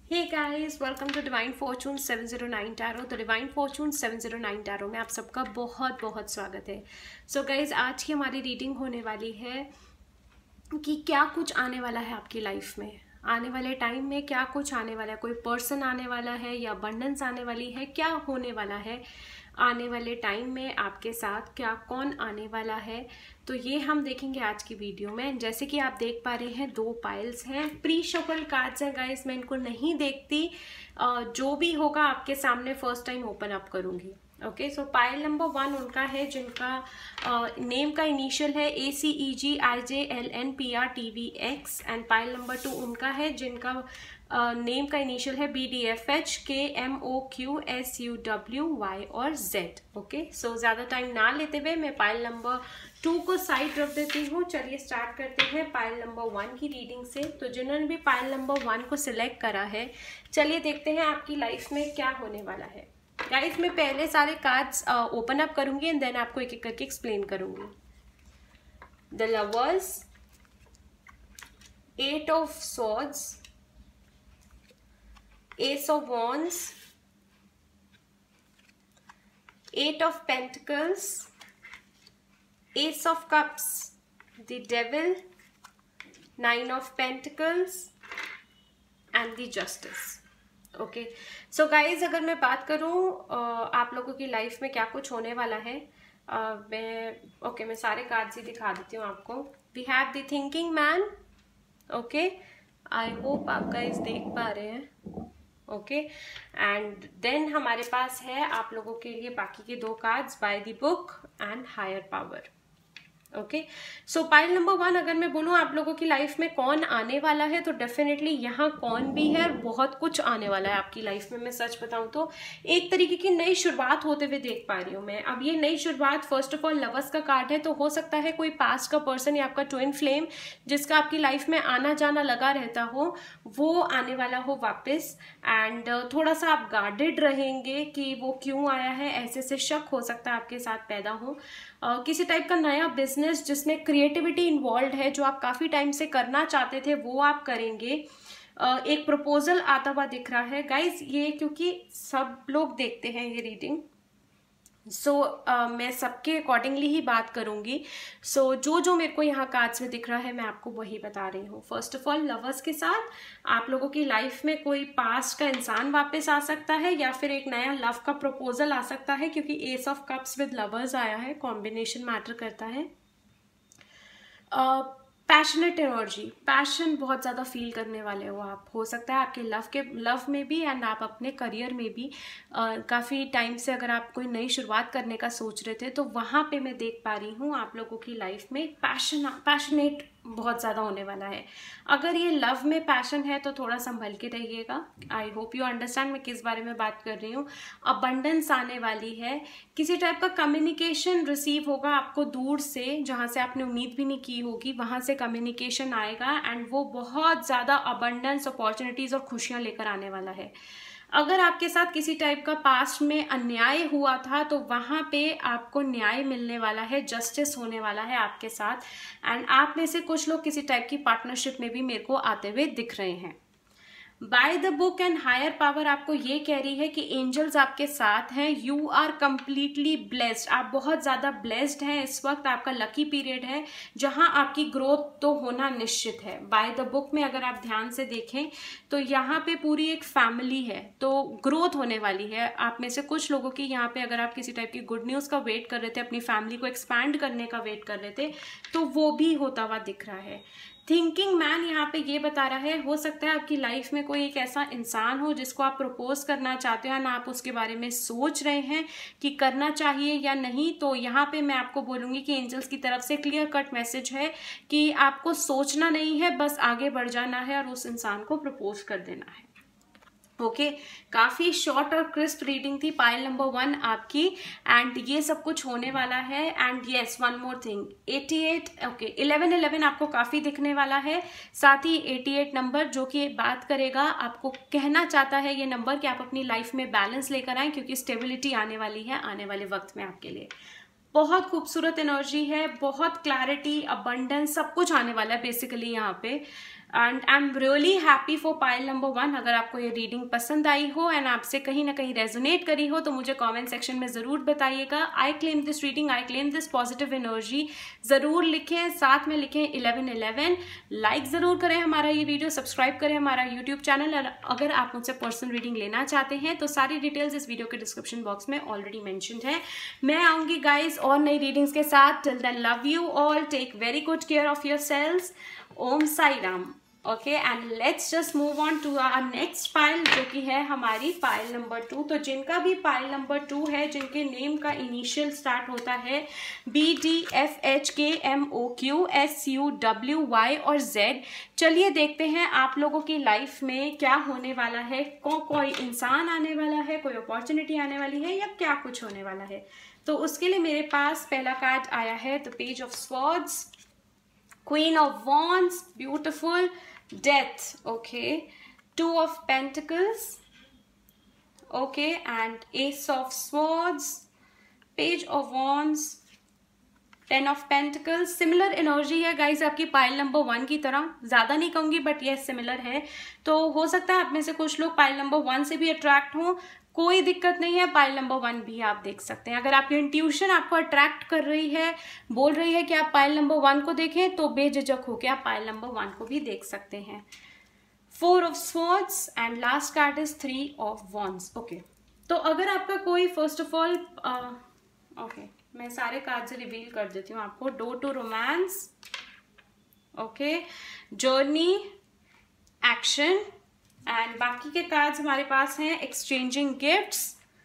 Hey guys, welcome to Divine Fortune 709 Tarot। तो Divine Fortune 709 Tarot में आप सबका बहुत बहुत स्वागत है। So guys, आज की हमारी रीडिंग होने वाली है कि क्या कुछ आने वाला है आपकी लाइफ में, आने वाले टाइम में क्या कुछ आने वाला है, कोई पर्सन आने वाला है या अबंडेंस आने वाली है, क्या होने वाला है आने वाले टाइम में आपके साथ, क्या कौन आने वाला है। तो ये हम देखेंगे आज की वीडियो में। जैसे कि आप देख पा रहे हैं, 2 पाइल्स हैं, प्री शफल कार्ड्स हैं गाइस। मैं इनको नहीं देखती, जो भी होगा आपके सामने फर्स्ट टाइम ओपन अप करूंगी। ओके, सो पाइल नंबर 1 उनका है जिनका नेम का इनिशियल है ACEGIJLNPRTVX, एंड पाइल नंबर 2 उनका है जिनका नेम का इनिशियल है BDFH KMOQSUWY और Z। ओके, सो ज़्यादा टाइम ना लेते हुए मैं पाइल नंबर 2 को साइड रख देती हूँ। चलिए स्टार्ट करते हैं पाइल नंबर 1 की रीडिंग से। तो जिन्होंने भी पाइल नंबर 1 को सिलेक्ट करा है, चलिए देखते हैं आपकी लाइफ में क्या होने वाला है। गाइस, मैं पहले सारे कार्ड्स ओपन अप करूंगी एंड देन आपको एक एक करके एक्सप्लेन करूंगी। The lovers, 8 of swords, ace of wands, 8 of pentacles, ace of cups, the devil, 9 of pentacles and the justice. Okay, so guys, अगर मैं बात करूं आप लोगों की लाइफ में क्या कुछ होने वाला है, मैं सारे कार्ड्स ही दिखा देती हूँ आपको। We have the thinking man. Okay, I hope आप गाइज देख पा रहे हैं। ओके, एंड देन हमारे पास है आप लोगों के लिए बाकी के 2 cards, by the book and higher power. Okay, so pile number 1 अगर मैं बोलूँ आप लोगों की लाइफ में कौन आने वाला है, तो डेफिनेटली यहाँ कौन भी है और बहुत कुछ आने वाला है आपकी लाइफ में। मैं सच बताऊँ तो एक तरीके की नई शुरुआत होते हुए देख पा रही हूँ मैं। अब ये नई शुरुआत फर्स्ट ऑफ ऑल लवर्स का कार्ड है, तो हो सकता है कोई पास्ट का पर्सन या आपका ट्विन फ्लेम जिसका आपकी लाइफ में आना जाना लगा रहता हो, वो आने वाला हो वापस। एंड थोड़ा सा आप गार्डेड रहेंगे कि वो क्यों आया है, ऐसे से शक हो सकता है आपके साथ पैदा हो। किसी टाइप का नया बिजनेस जिसमें क्रिएटिविटी इन्वॉल्व है, जो आप काफ़ी टाइम से करना चाहते थे, वो आप करेंगे। एक प्रपोजल आता हुआ दिख रहा है गाइज। ये क्योंकि सब लोग देखते हैं ये रीडिंग, सो मैं सबके अकॉर्डिंगली ही बात करूंगी। सो जो मेरे को यहाँ कार्ड्स में दिख रहा है मैं आपको वही बता रही हूँ। फर्स्ट ऑफ ऑल लवर्स के साथ आप लोगों की लाइफ में कोई पास्ट का इंसान वापस आ सकता है या फिर एक नया लव का प्रपोजल आ सकता है, क्योंकि ace of cups with lovers आया है, कॉम्बिनेशन मैटर करता है। पैशनेट एनर्जी, पैशन बहुत ज़्यादा फील करने वाले हो आप। हो सकता है आपके लव में भी एंड आप अपने करियर में भी काफ़ी टाइम से अगर आप कोई नई शुरुआत करने का सोच रहे थे, तो वहाँ पे मैं देख पा रही हूँ आप लोगों की लाइफ में पैशनेट बहुत ज़्यादा होने वाला है। अगर ये लव में पैशन है तो थोड़ा संभल के रहिएगा। आई होप यू अंडरस्टैंड मैं किस बारे में बात कर रही हूँ। अबंडेंस आने वाली है, किसी टाइप का कम्युनिकेशन रिसीव होगा आपको दूर से, जहाँ से आपने उम्मीद भी नहीं की होगी, वहाँ से कम्युनिकेशन आएगा एंड वो बहुत ज़्यादा अबंडेंस, अपॉर्चुनिटीज़ और खुशियाँ लेकर आने वाला है। अगर आपके साथ किसी टाइप का पास्ट में अन्याय हुआ था, तो वहाँ पे आपको न्याय मिलने वाला है, जस्टिस होने वाला है आपके साथ। एंड आप में से कुछ लोग किसी टाइप की पार्टनरशिप में भी मेरे को आते हुए दिख रहे हैं। By the book and higher power आपको ये कह रही है कि एंजल्स आपके साथ हैं। यू आर कंप्लीटली ब्लेस्ड, आप बहुत ज़्यादा ब्लेस्ड हैं इस वक्त। आपका लकी पीरियड है जहां आपकी ग्रोथ तो होना निश्चित है। बाय द बुक में अगर आप ध्यान से देखें तो यहाँ पे पूरी एक फैमिली है, तो ग्रोथ होने वाली है आप में से कुछ लोगों की। यहाँ पे अगर आप किसी टाइप की गुड न्यूज़ का वेट कर रहे थे, अपनी फैमिली को एक्सपैंड करने का वेट कर रहे थे, तो वो भी होता हुआ दिख रहा है। थिंकिंग मैन यहाँ पे ये बता रहा है, हो सकता है आपकी लाइफ में कोई एक ऐसा इंसान हो जिसको आप प्रपोज करना चाहते हो ना, आप उसके बारे में सोच रहे हैं कि करना चाहिए या नहीं। तो यहाँ पे मैं आपको बोलूँगी कि एंजल्स की तरफ से क्लियर कट मैसेज है कि आपको सोचना नहीं है, बस आगे बढ़ जाना है और उस इंसान को प्रपोज कर देना है। ओके, काफ़ी शॉर्ट और क्रिस्प रीडिंग थी पाइल नंबर 1 आपकी, एंड ये सब कुछ होने वाला है। And yes, one more thing, 88 1111 आपको काफ़ी दिखने वाला है। साथ ही 88 नंबर जो कि बात करेगा, आपको कहना चाहता है ये नंबर कि आप अपनी लाइफ में बैलेंस लेकर आएँ, क्योंकि स्टेबिलिटी आने वाली है आने वाले वक्त में आपके लिए। बहुत खूबसूरत एनर्जी है, बहुत क्लैरिटी, अबंडेंस, सब कुछ आने वाला है बेसिकली यहाँ पे। And I am really happy for pile number 1। अगर आपको ये रीडिंग पसंद आई हो एंड आपसे कहीं ना कहीं रेजोनेट करी हो तो मुझे कमेंट सेक्शन में ज़रूर बताइएगा। I claim this reading, I claim this positive energy ज़रूर लिखें, साथ में लिखें 1111। लाइक ज़रूर करें हमारा ये वीडियो, सब्सक्राइब करें हमारा यूट्यूब चैनल। और अगर आप मुझसे पर्सनल रीडिंग लेना चाहते हैं तो सारी डिटेल्स इस वीडियो के डिस्क्रिप्शन बॉक्स में ऑलरेडी मैंशनड है। मैं आऊँगी गाइज और नई रीडिंग्स के साथ। Till then love you all, take very good care of your selves. Om Sai Ram. Okay, and let's just move on to our next pile, जो कि है हमारी पाइल नंबर 2। तो जिनका भी पाइल नंबर 2 है, जिनके नेम का इनिशियल स्टार्ट होता है BDFHKMOQSUWY और Z, चलिए देखते हैं आप लोगों की लाइफ में क्या होने वाला है। कोई इंसान आने वाला है, कोई अपॉर्चुनिटी आने वाली है, या क्या कुछ होने वाला है। तो उसके लिए मेरे पास पहला कार्ड आया है the page of swords, Queen of Wands, beautiful, Death, okay, Two of Pentacles, okay, and Ace of Swords, Page of Wands, Ten of Pentacles। Similar energy है गाइज आपकी पाइल नंबर 1 की तरह, ज़्यादा नहीं कहूँगी बट ये सिमिलर है। तो हो सकता है आप में से कुछ लोग पाइल नंबर 1 से भी अट्रैक्ट हों, कोई दिक्कत नहीं है, पाइल नंबर 1 भी आप देख सकते हैं। अगर आपकी इंट्यूशन आपको अट्रैक्ट कर रही है, बोल रही है कि आप पाइल नंबर 1 को देखें, तो बेझिझक होकर आप पाइल नंबर 1 को भी देख सकते हैं। 4 of Swords and last card is 3 of Wands। ओके, तो अगर आपका कोई फर्स्ट ऑफ ऑल ओके, मैं सारे कार्ड रिवील कर देती हूँ आपको। Door to romance, okay, journey, action, and बाकी के कार्ड्स हमारे पास हैं exchanging gifts,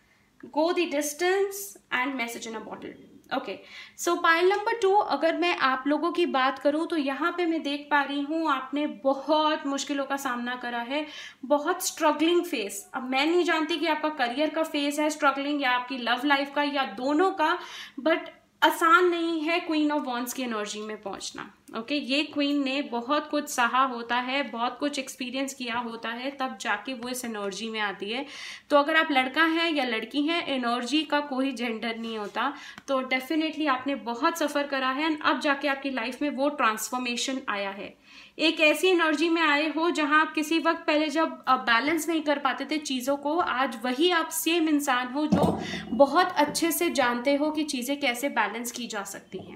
go the distance and message in a bottle. Okay, so pile number 2 अगर मैं आप लोगों की बात करूं तो यहाँ पे मैं देख पा रही हूँ आपने बहुत मुश्किलों का सामना करा है, बहुत स्ट्रगलिंग फेस। अब मैं नहीं जानती कि आपका करियर का फेस है स्ट्रगलिंग, या आपकी लव लाइफ का, या दोनों का, बट आसान नहीं है क्वीन ऑफ वॉन्ड्स की एनर्जी में पहुंचना। ओके, ये क्वीन ने बहुत कुछ सहा होता है, बहुत कुछ एक्सपीरियंस किया होता है, तब जाके वो इस एनर्जी में आती है। तो अगर आप लड़का हैं या लड़की हैं, एनर्जी का कोई जेंडर नहीं होता। तो डेफिनेटली आपने बहुत सफ़र करा है एंड अब जाके आपकी लाइफ में वो ट्रांसफॉर्मेशन आया है। एक ऐसी एनर्जी में आए हो जहां आप किसी वक्त पहले जब बैलेंस नहीं कर पाते थे चीज़ों को, आज वही आप सेम इंसान हो जो बहुत अच्छे से जानते हो कि चीज़ें कैसे बैलेंस की जा सकती हैं।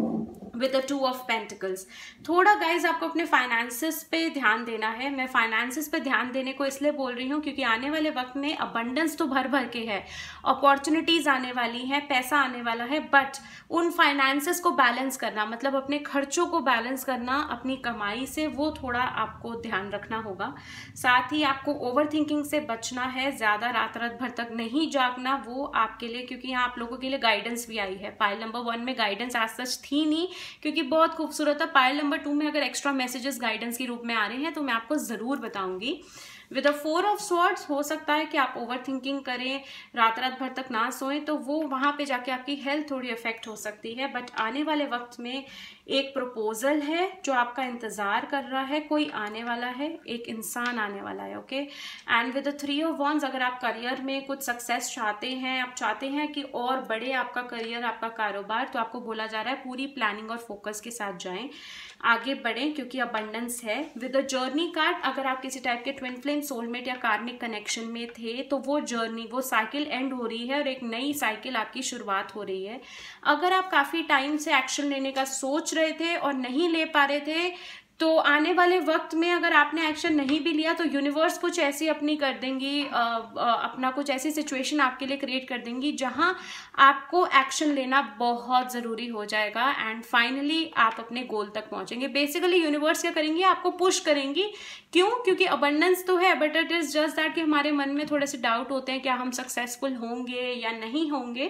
विद द 2 of Pentacles, थोड़ा गाइज आपको अपने फाइनेंसेस पे ध्यान देना है। मैं फाइनेंसेस पे ध्यान देने को इसलिए बोल रही हूँ क्योंकि आने वाले वक्त में अबंडेंस तो भर भर के है, अपॉर्चुनिटीज आने वाली हैं, पैसा आने वाला है, बट उन फाइनेंसेस को बैलेंस करना, मतलब अपने खर्चों को बैलेंस करना अपनी कमाई से, वो थोड़ा आपको ध्यान रखना होगा। साथ ही आपको ओवर थिंकिंग से बचना है, ज़्यादा रात रात भर तक नहीं जागना, वो आपके लिए, क्योंकि यहाँ आप लोगों के लिए गाइडेंस भी आई है। पाइल नंबर 1 में गाइडेंस आज सच थी नहीं, क्योंकि बहुत खूबसूरत है। पाइल नंबर 2 में अगर एक्स्ट्रा मैसेजेस गाइडेंस के रूप में आ रहे हैं तो मैं आपको ज़रूर बताऊंगी। विद 4 of Swords हो सकता है कि आप ओवर थिंकिंग करें, रात रात भर तक ना सोएं, तो वो वहाँ पे जाके आपकी हेल्थ थोड़ी अफेक्ट हो सकती है। बट आने वाले वक्त में एक प्रपोजल है जो आपका इंतज़ार कर रहा है, कोई आने वाला है, एक इंसान आने वाला है। Okay, and with 3 of Wands अगर आप करियर में कुछ सक्सेस चाहते हैं, आप चाहते हैं कि और बढ़े आपका करियर, आपका कारोबार, तो आपको बोला जा रहा है पूरी प्लानिंग और फोकस के साथ जाएं, आगे बढ़ें, क्योंकि अबंडेंस है। विद द जर्नी कार्ड, अगर आप किसी टाइप के ट्विन फ्लेम, सोलमेट या कार्मिक कनेक्शन में थे तो वो जर्नी, वो साइकिल एंड हो रही है और एक नई साइकिल आपकी शुरुआत हो रही है। अगर आप काफ़ी टाइम से एक्शन लेने का सोच रहे थे और नहीं ले पा रहे थे, तो आने वाले वक्त में अगर आपने एक्शन नहीं भी लिया तो यूनिवर्स कुछ ऐसी अपनी कर देंगी, अपना कुछ ऐसी सिचुएशन आपके लिए क्रिएट कर देंगी जहां आपको एक्शन लेना बहुत ज़रूरी हो जाएगा एंड फाइनली आप अपने गोल तक पहुंचेंगे। बेसिकली यूनिवर्स क्या करेंगी, आपको पुश करेंगी। क्यों? क्योंकि अबंडेंस तो है, but it is just that कि हमारे मन में थोड़े से डाउट होते हैं, क्या हम सक्सेसफुल होंगे या नहीं होंगे।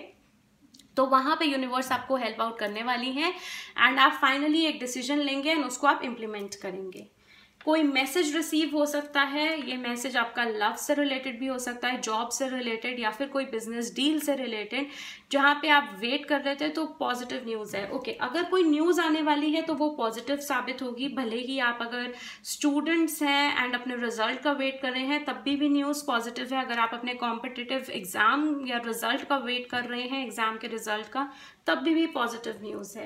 तो वहाँ पे यूनिवर्स आपको हेल्प आउट करने वाली है एंड आप फाइनली एक डिसीजन लेंगे एंड उसको आप इम्प्लीमेंट करेंगे। कोई मैसेज रिसीव हो सकता है, ये मैसेज आपका लव से रिलेटेड भी हो सकता है, जॉब से रिलेटेड, या फिर कोई बिजनेस डील से रिलेटेड जहाँ पे आप वेट कर रहे थे, तो पॉजिटिव न्यूज़ है। ओके, अगर कोई न्यूज़ आने वाली है तो वो पॉजिटिव साबित होगी, भले ही आप अगर स्टूडेंट्स हैं एंड अपने रिजल्ट का वेट कर रहे हैं तब भी न्यूज़ पॉजिटिव है। अगर आप अपने कॉम्पिटिटिव एग्जाम या रिजल्ट का वेट कर रहे हैं, एग्जाम के रिजल्ट का, तब भी पॉजिटिव न्यूज़ है।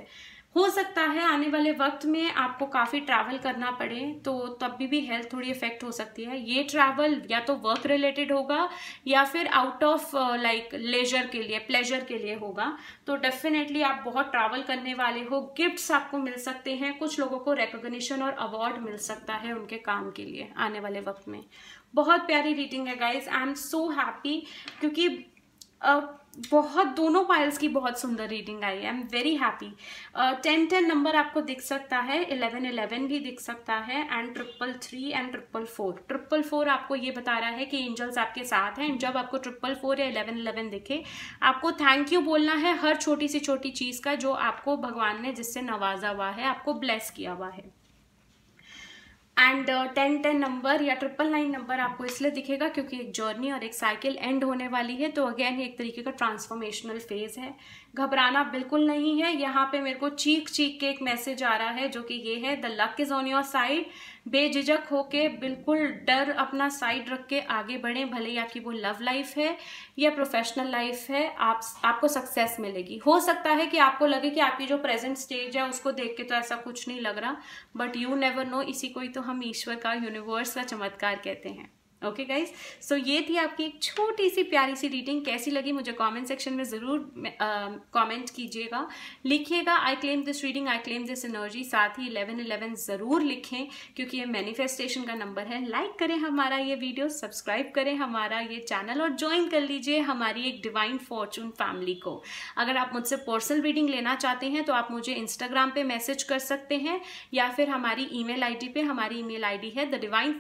हो सकता है आने वाले वक्त में आपको काफ़ी ट्रैवल करना पड़े, तो तब भी हेल्थ थोड़ी इफेक्ट हो सकती है। ये ट्रैवल या तो वर्क रिलेटेड होगा या फिर आउट ऑफ लाइक लेजर के लिए, प्लेजर के लिए होगा। तो डेफिनेटली आप बहुत ट्रैवल करने वाले हो, गिफ्ट्स आपको मिल सकते हैं, कुछ लोगों को रिकॉग्निशन और अवार्ड मिल सकता है उनके काम के लिए आने वाले वक्त में। बहुत प्यारी रीडिंग है guys, I am so happy, क्योंकि बहुत दोनों पाइल्स की बहुत सुंदर रीडिंग आई है। I am very happy. 10-10 number आपको दिख सकता है, 11-11 भी दिख सकता है, एंड 333 एंड 444। 444 आपको ये बता रहा है कि एंजल्स आपके साथ हैं। जब आपको 444 या 11-11 दिखे, आपको थैंक यू बोलना है हर छोटी सी छोटी चीज़ का जो आपको भगवान ने जिससे नवाजा हुआ है, आपको ब्लेस किया हुआ है। एंड 10-10 नंबर या 999 नंबर आपको इसलिए दिखेगा क्योंकि एक जर्नी और एक साइकिल एंड होने वाली है। तो अगेन ये एक तरीके का ट्रांसफॉर्मेशनल फेज है, घबराना बिल्कुल नहीं है। यहाँ पे मेरे को चीख चीख के एक मैसेज आ रहा है जो कि ये है, the luck is on your side. बेझिझक होके, बिल्कुल डर अपना साइड रख के आगे बढ़ें, भले ही आपकी वो लव लाइफ है या प्रोफेशनल लाइफ है, आपको सक्सेस मिलेगी। हो सकता है कि आपको लगे कि आपकी जो प्रेजेंट स्टेज है उसको देख के तो ऐसा कुछ नहीं लग रहा, बट यू नेवर नो, इसी को ही तो हम ईश्वर का, यूनिवर्स का चमत्कार कहते हैं। ओके गाइज, सो ये थी आपकी एक छोटी सी प्यारी सी रीडिंग। कैसी लगी मुझे कमेंट सेक्शन में ज़रूर कमेंट कीजिएगा, लिखिएगा I claim this reading, I claim this energy. साथ ही 11-11 ज़रूर लिखें क्योंकि ये मैनिफेस्टेशन का नंबर है। लाइक करें हमारा ये वीडियो, सब्सक्राइब करें हमारा ये चैनल और ज्वाइन कर लीजिए हमारी एक डिवाइन फॉर्चून फैमिली को। अगर आप मुझसे पर्सनल रीडिंग लेना चाहते हैं तो आप मुझे इंस्टाग्राम पे मैसेज कर सकते हैं या फिर हमारी ईमेल आईडी पे। हमारी ईमेल आईडी है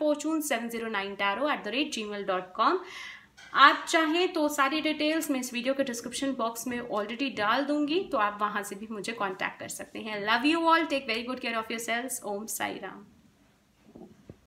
thedivinefortune709tarot@gmail.com। आप चाहें तो सारी डिटेल्स मैं इस वीडियो के डिस्क्रिप्शन बॉक्स में ऑलरेडी डाल दूंगी, तो आप वहां से भी मुझे कांटेक्ट कर सकते हैं। Love you all, take very good care of yourselves. Om Sai Ram.